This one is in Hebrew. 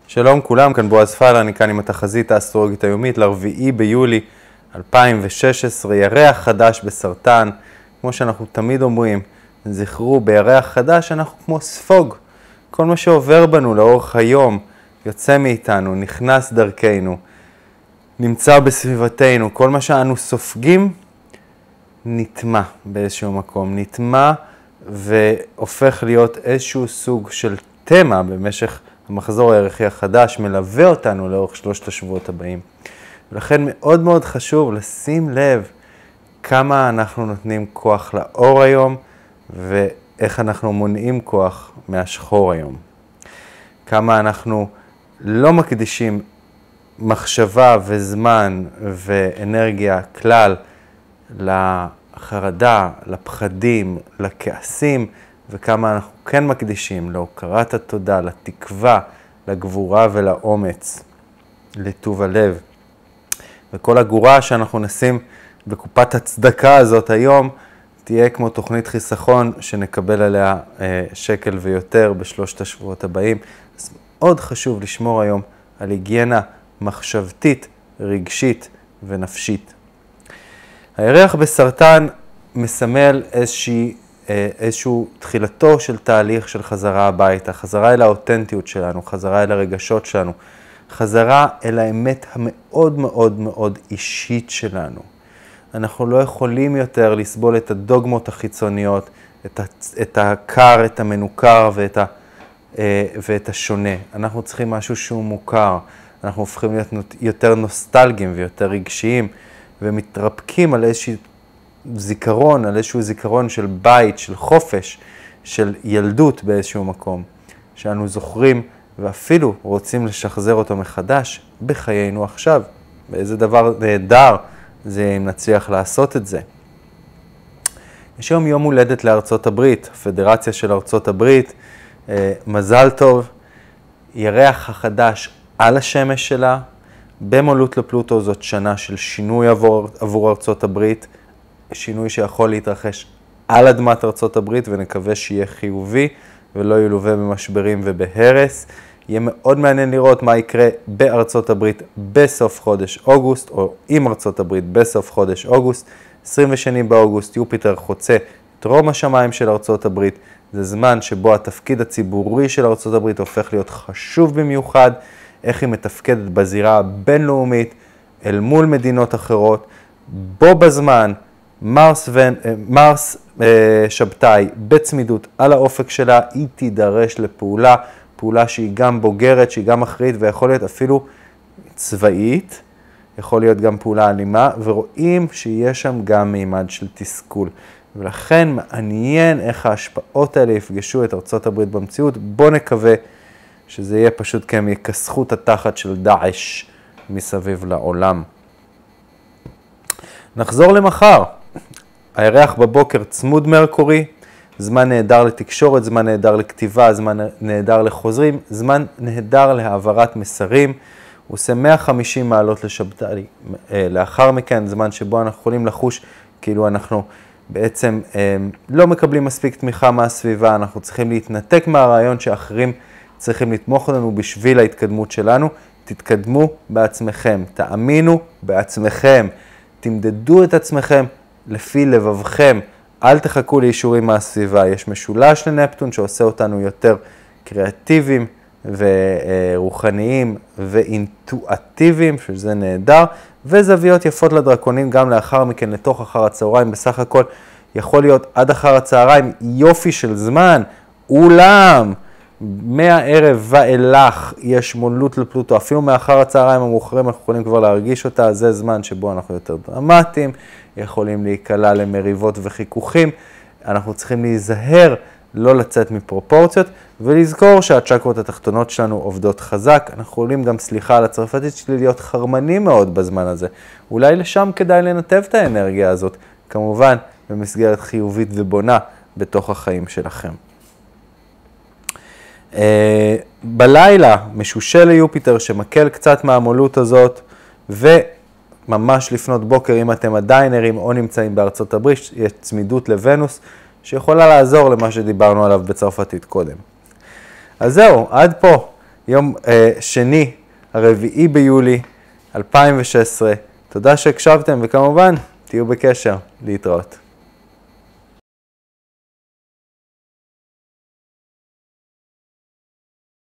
שלום כולם, כאן בועז פאלר, אני כאן עם התחזית האסטרולוגית היומית ל4 ביולי 2016, ירח חדש בסרטן. כמו שאנחנו תמיד אומרים, זכרו, בירח חדש אנחנו כמו ספוג. כל מה שעובר בנו לאורך היום יוצא מאיתנו, נכנס דרכנו, נמצא בסביבתנו. כל מה שאנו סופגים נטמע באיזשהו מקום, נטמע והופך להיות איזשהו סוג של תמה במשך המחזור הירחי החדש, מלווה אותנו לאורך 3 השבועות הבאים. ולכן מאוד מאוד חשוב לשים לב כמה אנחנו נותנים כוח לאור היום, ואיך אנחנו מונעים כוח מהשחור היום. כמה אנחנו לא מקדישים מחשבה וזמן ואנרגיה כלל לחרדה, לפחדים, לכעסים, וכמה אנחנו כן מקדישים להוקרת התודה, לתקווה, לגבורה ולאומץ, לטוב הלב. וכל הגורה שאנחנו נשים בקופת הצדקה הזאת היום, תהיה כמו תוכנית חיסכון שנקבל עליה שקל ויותר ב3 השבועות הבאים. אז מאוד חשוב לשמור היום על היגיינה מחשבתית, רגשית ונפשית. הירח בסרטן מסמל איזשהו תחילתו של תהליך של חזרה הביתה, חזרה אל האותנטיות שלנו, חזרה אל הרגשות שלנו, חזרה אל האמת המאוד מאוד מאוד אישית שלנו. אנחנו לא יכולים יותר לסבול את הדוגמות החיצוניות, את הקר, את המנוכר ואת השונה. אנחנו צריכים משהו שהוא מוכר. אנחנו הופכים להיות יותר נוסטלגיים ויותר רגשיים, ומתרפקים על איזשהו זיכרון של בית, של חופש, של ילדות באיזשהו מקום, שאנו זוכרים ואפילו רוצים לשחזר אותו מחדש בחיינו עכשיו. באיזה דבר נהדר זה אם נצליח לעשות את זה. יש היום יום הולדת לארצות הברית, הפדרציה של ארצות הברית, מזל טוב, ירח החדש על השמש שלה, במולות לפלוטו זאת שנה של שינוי עבור ארצות הברית, שינוי שיכול להתרחש על אדמת ארצות הברית, ונקווה שיהיה חיובי ולא ילווה במשברים ובהרס. יהיה מאוד מעניין לראות מה יקרה בארצות הברית בסוף חודש אוגוסט, או עם ארצות הברית בסוף חודש אוגוסט. 22 באוגוסט יופיטר חוצה את רום השמיים של ארצות הברית. זה זמן שבו התפקיד הציבורי של ארצות הברית הופך להיות חשוב במיוחד, איך היא מתפקדת בזירה הבינלאומית אל מול מדינות אחרות. בו בזמן מרס שבתאי בצמידות על האופק שלה, היא תידרש לפעולה, פעולה שהיא גם בוגרת, שהיא גם אחראית, ויכול להיות אפילו צבאית, יכול להיות גם פעולה אלימה, ורואים שיש שם גם מימד של תסכול. ולכן מעניין איך ההשפעות האלה יפגשו את ארצות הברית במציאות. בוא נקווה שזה יהיה פשוט כהם יכסחו את התחת של דאעש מסביב לעולם. נחזור למחר. הירח בבוקר צמוד מרקורי, זמן נהדר לתקשורת, זמן נהדר לכתיבה, זמן נהדר לחוזרים, זמן נהדר להעברת מסרים. הוא עושה 150 מעלות לשבתאי. לאחר מכן, זמן שבו אנחנו יכולים לחוש כאילו אנחנו בעצם לא מקבלים מספיק תמיכה מהסביבה, אנחנו צריכים להתנתק מהרעיון שאחרים צריכים לתמוך לנו בשביל ההתקדמות שלנו. תתקדמו בעצמכם, תאמינו בעצמכם, תמדדו את עצמכם לפי לבבכם, אל תחכו לאישורים מהסביבה. יש משולש לנפטון שעושה אותנו יותר קריאטיביים ורוחניים ואינטואטיביים, שזה נהדר, וזוויות יפות לדרקונים גם לאחר מכן לתוך אחר הצהריים. בסך הכל יכול להיות עד אחר הצהריים יופי של זמן, אולם מהערב ואילך יש מולות לפלוטו, אפילו מאחר הצהריים המאוחרים אנחנו יכולים כבר להרגיש אותה. זה זמן שבו אנחנו יותר דרמטיים, יכולים להיקלע למריבות וחיכוכים. אנחנו צריכים להיזהר לא לצאת מפרופורציות, ולזכור שהצ'קרות התחתונות שלנו עובדות חזק. אנחנו יכולים גם, סליחה על הצרפתית שלי, להיות חרמנים מאוד בזמן הזה. אולי לשם כדאי לנתב את האנרגיה הזאת, כמובן במסגרת חיובית ובונה בתוך החיים שלכם. בלילה משושל ליופיטר שמקל קצת מהמולות הזאת, וממש לפנות בוקר, אם אתם עדיין ערים או נמצאים בארצות הברית, יש צמידות לוונוס שיכולה לעזור למה שדיברנו עליו בצרפתית קודם. אז זהו, עד פה יום שני, 4 ביולי 2016. תודה שהקשבתם, וכמובן, תהיו בקשר. להתראות.